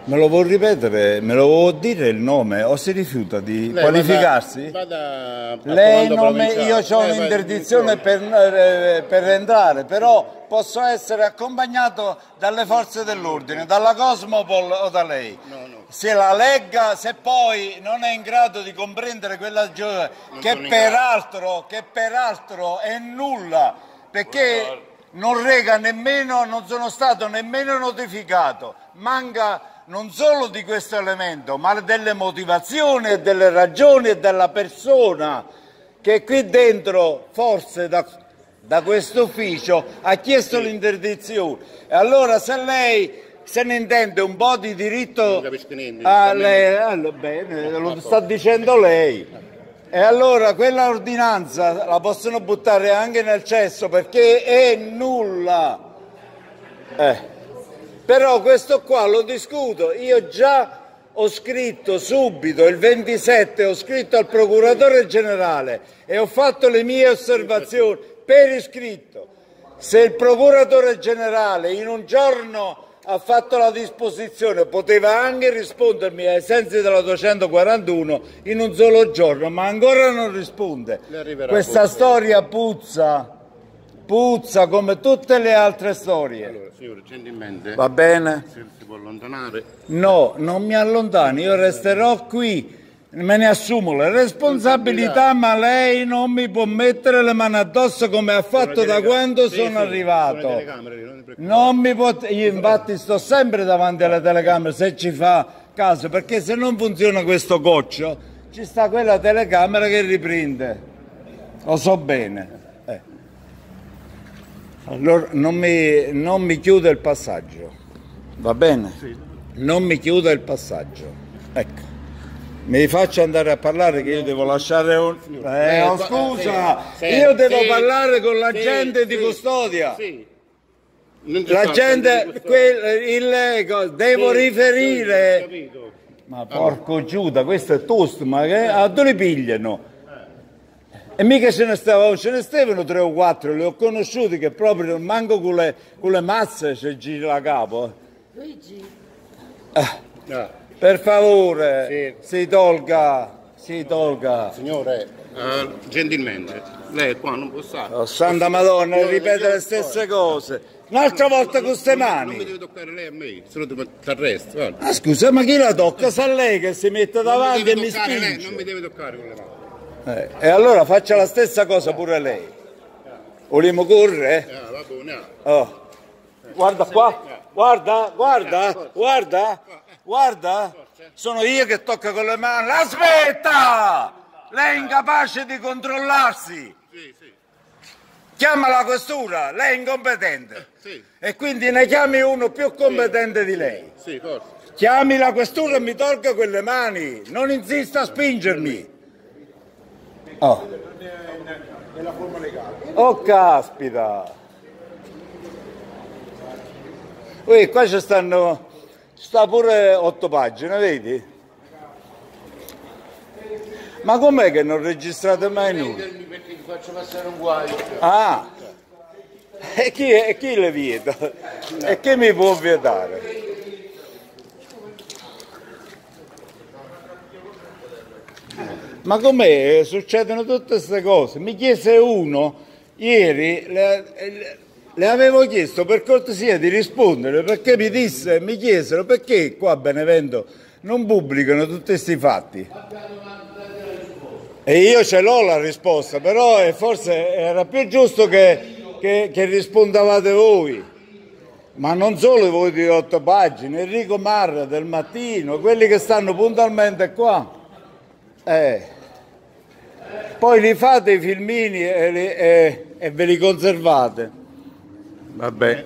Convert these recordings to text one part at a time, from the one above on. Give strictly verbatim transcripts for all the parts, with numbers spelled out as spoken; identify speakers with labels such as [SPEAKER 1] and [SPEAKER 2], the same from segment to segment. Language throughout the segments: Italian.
[SPEAKER 1] Me lo vuol ripetere, me lo vuol dire il nome o si rifiuta di
[SPEAKER 2] Lei
[SPEAKER 1] qualificarsi?
[SPEAKER 2] Vada, vada
[SPEAKER 1] Lei non mi, io ho un'interdizione per, eh, per entrare, però posso essere accompagnato dalle forze dell'ordine, dalla Cosmopol o da lei.
[SPEAKER 2] No, no.
[SPEAKER 1] Se la legga, se poi non è in grado di comprendere quella gioia, che peraltro, che peraltro è nulla, perché non rega nemmeno, non sono stato nemmeno notificato, manca non solo di questo elemento, ma delle motivazioni e delle ragioni e della persona che qui dentro, forse da, da questo ufficio, ha chiesto l'interdizione. E allora se lei se ne intende un po' di diritto, a lei, allora, bene, lo sta dicendo lei. E allora quella ordinanza la possono buttare anche nel cesso perché è nulla. Eh. Però questo qua lo discuto, io già ho scritto subito, il ventisette, ho scritto al procuratore generale e ho fatto le mie osservazioni per iscritto. Se il procuratore generale in un giorno ha fatto la disposizione, poteva anche rispondermi ai sensi della duecentoquarantuno in un solo giorno, ma ancora non risponde. Questa storia puzza. Puzza come tutte le altre storie.
[SPEAKER 2] Allora, signore, gentilmente.
[SPEAKER 1] Va bene?
[SPEAKER 2] Se si può allontanare.
[SPEAKER 1] No, non mi allontani, io resterò qui. Me ne assumo le responsabilità, ma lei non mi può mettere le mani addosso come ha fatto da quando
[SPEAKER 2] sì,
[SPEAKER 1] sono
[SPEAKER 2] sì,
[SPEAKER 1] arrivato.
[SPEAKER 2] Non,
[SPEAKER 1] non mi può. Io infatti sto sempre davanti alle telecamere se ci fa caso, perché se non funziona questo goccio, ci sta quella telecamera che riprende. Lo so bene. Allora non mi, non mi chiude il passaggio, va bene? Sì. Non mi chiude il passaggio, ecco. Mi faccio andare a parlare che io devo lasciare un... Eh, oh, scusa, sì, io devo sì, parlare con la sì, gente sì, di custodia. Sì. La gente, quel, il, devo sì, riferire. Sì, ma porco Giuda, questo è toast, ma che, a dove li pigliano? E mica ce ne stavano, ce ne stavano tre o quattro, li ho conosciuti che proprio manco con le, con le mazze ci gira la capo. Luigi? Ah, no. Per favore, sì. si tolga, si tolga.
[SPEAKER 2] Signore, uh, gentilmente, lei qua non può stare.
[SPEAKER 1] Oh, Santa Madonna, io, ripete io, le stesse io, cose. Un'altra volta con queste mani.
[SPEAKER 2] Non mi deve toccare lei a me, se no ti arresto.
[SPEAKER 1] Ah scusa, ma chi la tocca? Sa lei che si mette davanti e mi spinge.
[SPEAKER 2] Lei, non mi deve toccare con le mani.
[SPEAKER 1] Eh, e allora faccia la stessa cosa pure lei. Vogliamo correre? Oh. Guarda qua, guarda, guarda, guarda, guarda. Sono io che tocco con le mani. Aspetta! Lei è incapace di controllarsi. Chiama la questura, lei è incompetente. E quindi ne chiami uno più competente di lei. Chiami la questura e mi tolga quelle mani. Non insista a spingermi. Oh. Oh caspita. Ui, qua ci stanno, sta pure otto pagine, vedi? Ma com'è che non registrate mai nulla?
[SPEAKER 2] Perché ti faccio passare un guaio.
[SPEAKER 1] Ah, e chi, e chi le vieta? E chi mi può vietare? Ma com'è? Succedono tutte queste cose. Mi chiese uno ieri, le, le, le avevo chiesto per cortesia di rispondere perché mi disse, mi chiesero perché qua a Benevento non pubblicano tutti questi fatti. E io ce l'ho la risposta, però forse era più giusto che, che, che rispondavate voi. Ma non solo voi di otto pagine, Enrico Marra del Mattino, quelli che stanno puntualmente qua. Eh. Poi li fate i filmini e, li, e, e ve li conservate. Vabbè.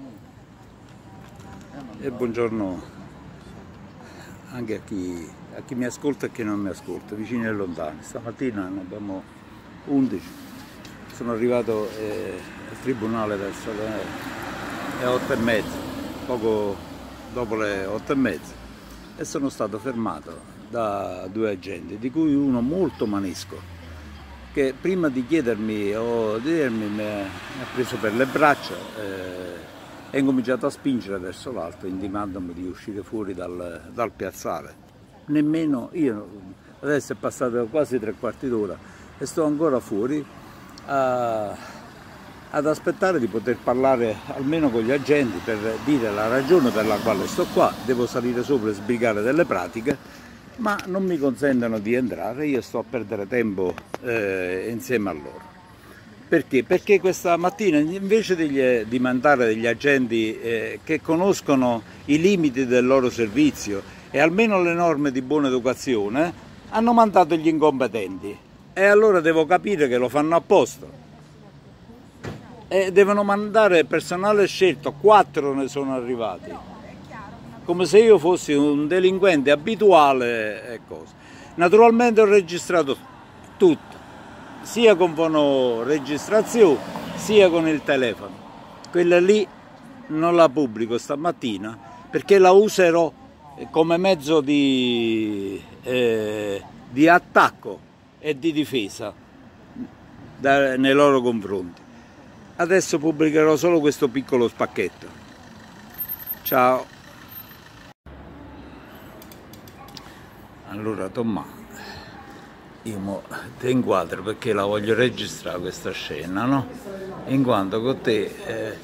[SPEAKER 1] E buongiorno anche a chi, a chi mi ascolta e chi non mi ascolta, vicini e lontani. Stamattina ne abbiamo undici. Sono arrivato eh, al tribunale verso le otto e mezza, poco dopo le otto e mezza, e sono stato fermato da due agenti, di cui uno molto manesco, che prima di chiedermi o di dirmi mi ha preso per le braccia, eh,
[SPEAKER 3] e incominciato a spingere verso l'alto, intimandomi di uscire fuori dal, dal piazzale. Nemmeno io, adesso è passato quasi tre quarti d'ora e sto ancora fuori a, ad aspettare di poter parlare almeno con gli agenti per dire la ragione per la quale sto qua. Devo salire sopra e sbrigare delle pratiche, ma non mi consentono di entrare, io sto a perdere tempo eh, insieme a loro. Perché? Perché questa mattina, invece di, di mandare degli agenti eh, che conoscono i limiti del loro servizio e almeno le norme di buona educazione, hanno mandato gli incompetenti. E allora devo capire che lo fanno apposta. E devono mandare personale scelto, quattro ne sono arrivati. Come se io fossi un delinquente abituale e cose. Naturalmente ho registrato tutto, sia con fonoregistrazione sia con il telefono. Quella lì non la pubblico stamattina perché la userò come mezzo di, eh, di attacco e di difesa da, nei loro confronti. Adesso pubblicherò solo questo piccolo spacchetto. Ciao. Allora Tommaso, io mo ti inquadro perché la voglio registrare questa scena, no? In quanto con te eh,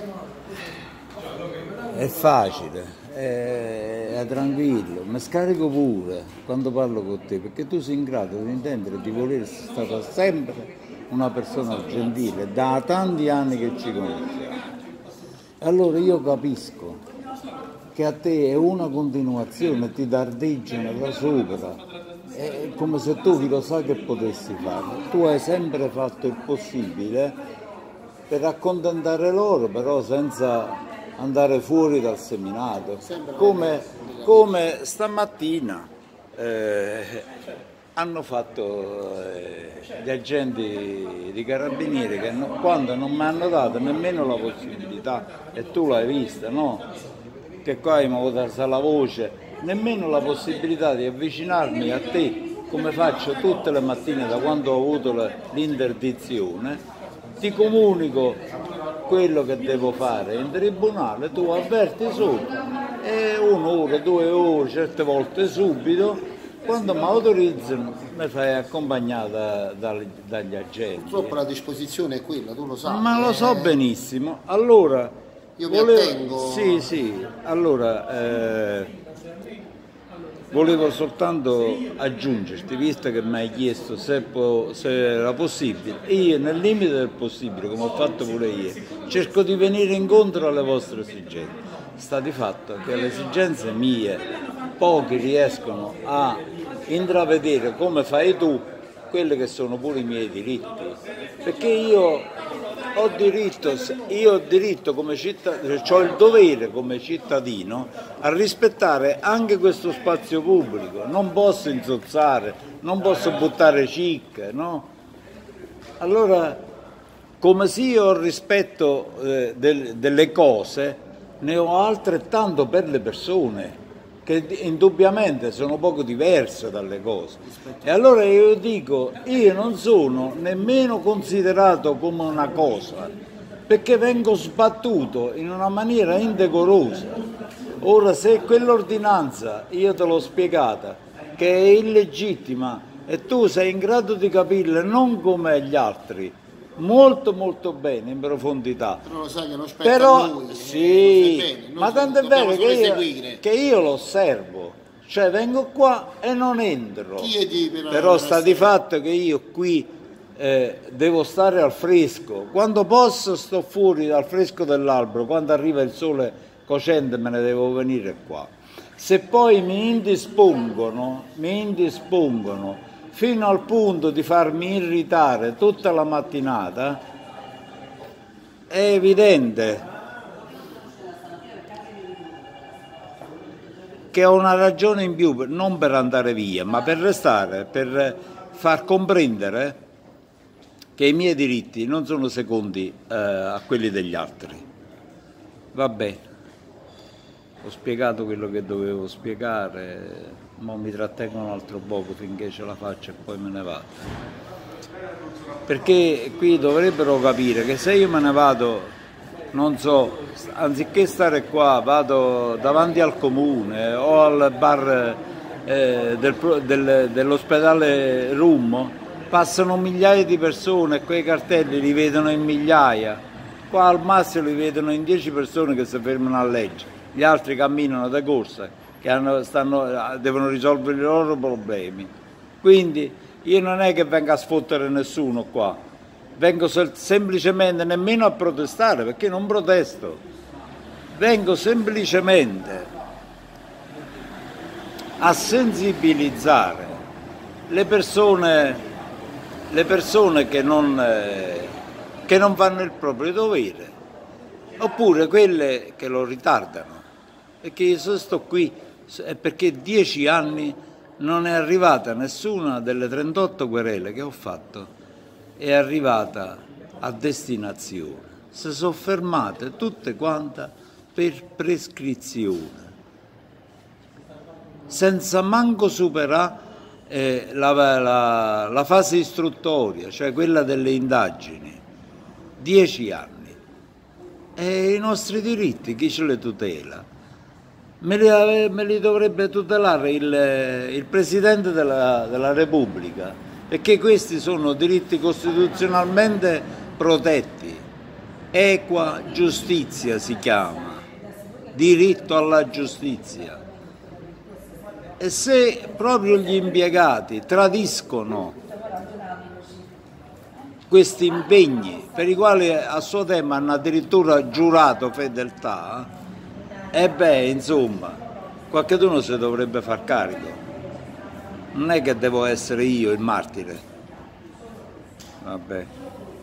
[SPEAKER 3] è facile, è, è tranquillo, mi scarico pure quando parlo con te perché tu sei in grado di intendere e di voler essere stata sempre una persona gentile, da tanti anni che ci conosciamo. Allora io capisco che a te è una continuazione, ti dardeggiano da sopra. È come se tu chi lo sa che potessi farlo. Tu hai sempre fatto il possibile per accontentare loro, però senza andare fuori dal seminato. Come, come stamattina eh, hanno fatto eh, gli agenti di carabinieri che no, quando non mi hanno dato nemmeno la possibilità, e tu l'hai vista, no? Che qua abbiamo dato la voce, nemmeno la possibilità di avvicinarmi a te come faccio tutte le mattine da quando ho avuto l'interdizione, ti comunico quello che devo fare in tribunale, tu avverti sopra e un'ora, due ore, certe volte subito, quando mi autorizzano mi fai accompagnata dagli, dagli agenti.
[SPEAKER 4] Purtroppo la disposizione è quella, tu lo sai.
[SPEAKER 3] Ma lo so benissimo, allora
[SPEAKER 4] io mi
[SPEAKER 3] volevo...
[SPEAKER 4] attengo.
[SPEAKER 3] Sì, sì, allora... Eh... Volevo soltanto aggiungerti, visto che mi hai chiesto se, po- se era possibile, io nel limite del possibile, come ho fatto pure ieri, cerco di venire incontro alle vostre esigenze. Sta di fatto che le esigenze mie pochi riescono a intravedere come fai tu quelli che sono pure i miei diritti, perché io ho diritto, io ho diritto come cittadino, ho il dovere come cittadino a rispettare anche questo spazio pubblico, non posso insozzare, non posso buttare cicche, no? Allora, come se io ho rispetto eh, del, delle cose, ne ho altrettanto per le persone, che indubbiamente sono poco diverse dalle cose. E allora io dico, io non sono nemmeno considerato come una cosa, perché vengo sbattuto in una maniera indecorosa. Ora, se quell'ordinanza, io te l'ho spiegata, che è illegittima e tu sei in grado di capirla non come gli altri, molto molto bene in profondità,
[SPEAKER 4] però lo sai che non spetta
[SPEAKER 3] però
[SPEAKER 4] a noi,
[SPEAKER 3] sì, ma tanto è vero che io,
[SPEAKER 4] seguire.
[SPEAKER 3] che io lo osservo, cioè vengo qua e non entro,
[SPEAKER 4] Chiedi per
[SPEAKER 3] però sta di fatto che io qui eh, devo stare al fresco, quando posso sto fuori dal fresco dell'albero, quando arriva il sole cocente me ne devo venire qua. Se poi mi indispongono, mi indispongono fino al punto di farmi irritare tutta la mattinata, è evidente che ho una ragione in più, non per andare via, ma per restare, per far comprendere che i miei diritti non sono secondi eh, a quelli degli altri. Va bene, ho spiegato quello che dovevo spiegare. Ma mi trattengo un altro poco finché ce la faccio e poi me ne vado, perché qui dovrebbero capire che se io me ne vado non so, anziché stare qua vado davanti al comune o al bar eh, del, del, dell'ospedale Rummo, passano migliaia di persone e quei cartelli li vedono in migliaia, qua al massimo li vedono in dieci persone che si fermano a leggere, gli altri camminano da corsa, che hanno, stanno, devono risolvere i loro problemi. Quindi io non è che vengo a sfottere nessuno qua, vengo semplicemente nemmeno a protestare, perché non protesto, vengo semplicemente a sensibilizzare le persone, le persone che, non, eh, che non fanno il proprio dovere, oppure quelle che lo ritardano. Perché se sto qui è perché dieci anni non è arrivata nessuna delle trentotto querele che ho fatto, è arrivata a destinazione. Si sono fermate tutte quante per prescrizione, senza manco superare eh, la, la, la fase istruttoria, cioè quella delle indagini. Dieci anni. E i nostri diritti chi ce li tutela? Me li, me li dovrebbe tutelare il, il Presidente della, della Repubblica, perché questi sono diritti costituzionalmente protetti. Equa giustizia si chiama, diritto alla giustizia. E se proprio gli impiegati tradiscono questi impegni, per i quali a suo tempo hanno addirittura giurato fedeltà, e beh, insomma, qualcuno si dovrebbe far carico. Non è che devo essere io il martire. Vabbè.